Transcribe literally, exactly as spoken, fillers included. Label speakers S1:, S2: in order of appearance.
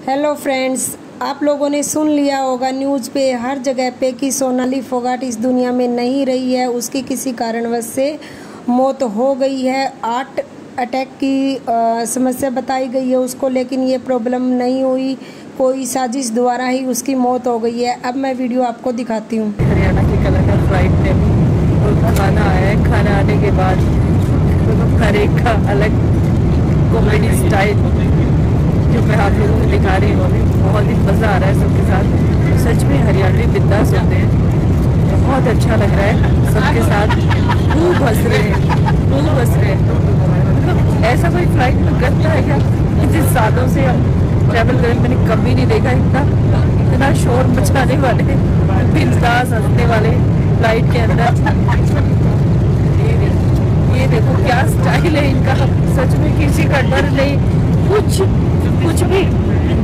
S1: Hello friends, आप लोगों ने सुन लिया होगा न्यूज़ पे हर जगह पे कि सोनाली फोगाट इस दुनिया में नहीं रही है। उसकी किसी कारणवश से मौत हो गई है। आर्ट अटैक की आ, समस्या बताई गई है उसको, लेकिन ये प्रॉब्लम नहीं हुई, कोई साजिश द्वारा ही उसकी मौत हो गई है। अब मैं वीडियो आपको दिखाती हूँ।
S2: हरियाणा की कलाकार फ्लाइट में और खाना आया है। खाना आने के बाद हर एक का अलग कॉमेडी स्टाइल जो मैं आप लोगों को दिखा रही हूँ, बहुत ही मज़ा आ रहा है सबके साथ। सच में हरियाणवी बिंदास होते हैं, बहुत अच्छा लग रहा है सबके साथ। खूब हंस रहे हैं, खूब हंस रहे हैं। मतलब ऐसा कोई फ्लाइट में करता है क्या? जिस सालों से हम ट्रैवल करें मैंने कभी नहीं देखा इतना इतना शोर मचाने वाले, बिंदास हंसने वाले फ्लाइट के अंदर। ये देखो क्या स्टाइल है इनका, सच में किसी का डर नहीं, कुछ कुछ भी